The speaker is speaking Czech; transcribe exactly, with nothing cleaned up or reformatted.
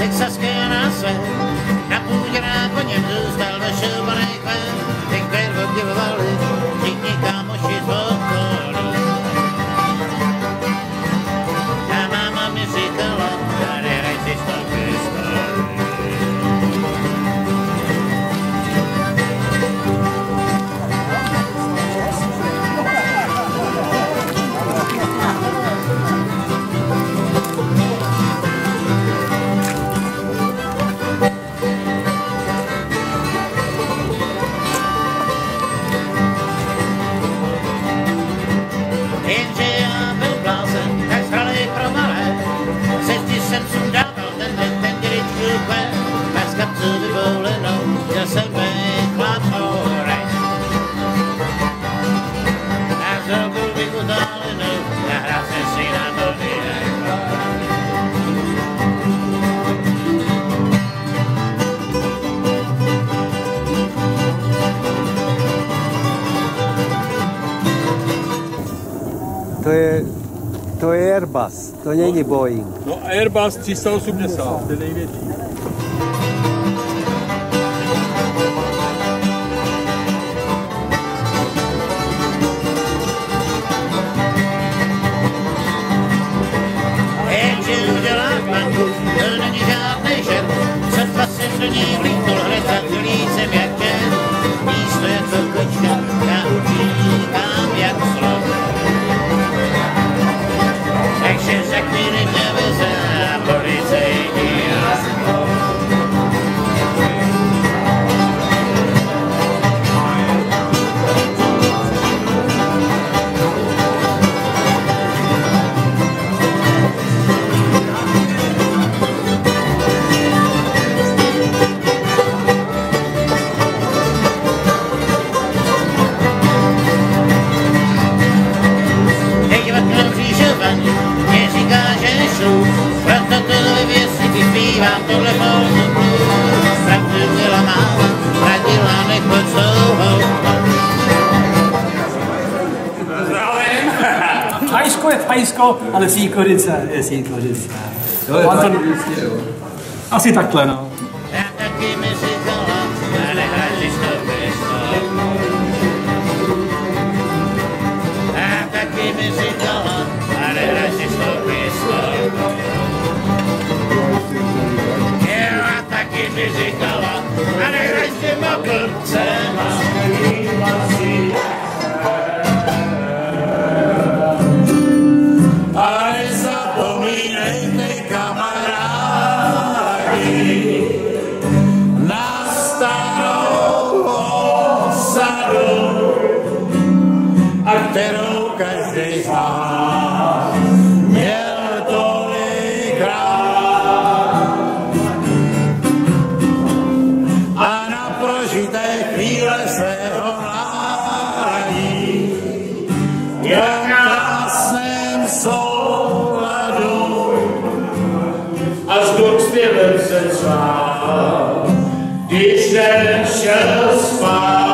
texaské násve, na půdě na koněm zůstal došupanej kmen, tenkrát obdivovali všichni kámoši z okolí. A máma mi říkala, nehraj si s tou pistolí. Jenže já byl blázen, tak zralej pro malé, cesty jsem sundával ten den, ten děličku kvé, a z kapcu vyboulenou, chtěl jsem být chlap orech. A z roku bych utálenou, nahrál jsem si na to vyjekla. To je, to je Airbus, to není Boeing. No Airbus tři sta osmdesát, ten největší. Jenže udělám banku, to není žádnej žert, sotva jsem do něj vlítnul, hned zatulí jsem jak čert. Místo jako kočka, já utíkám jak slov. Takže za chvíli mě veze a policejní auto. Teď vaknem křížovaný mě říká, že nešlu, proto to vyvěsit vypívám tohle polnu blues. Pravdu měla máma, radila nechoď souhou. Thajsko je Thajsko, ale Sýkorice je Sýkorice. Jo, je to asi takhle, no. Já taky mi říkala, a nehraj si s tou pistolí. A taky mi říkala, a nehraj si s tou pistolí. Jo, a taky mi říkala, a nehraj s těma blbcema. A nezapomínejte, kamarádi, na starou osadu, a kterou každý z nás měl tolikrát. A na prožité chvíle svého mládí, jak v krásném souladu, až do zpěvem se čál, když den šel spát.